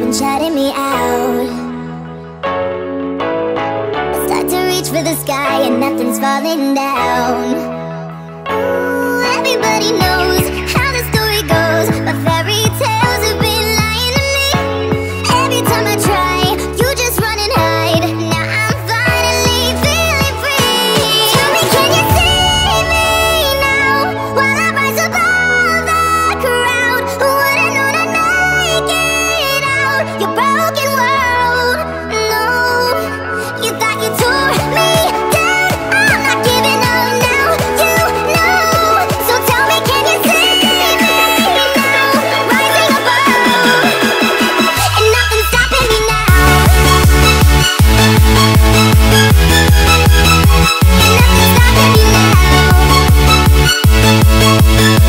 been shutting me out. I start to reach for the sky and nothing's falling down. Ooh, everybody knows how the story goes, but fairy tales have been lying to me. Every time I try, you just run and hide. Now I'm finally feeling free. Tell me, can you save me now while I rise above the crowd? Wouldn't know to make it out your broken world. No, you thought you tore me down. I'm not giving up now, you know. So tell me, can you save me now? Rising above, and nothing's stopping me now. And nothing's stopping me now.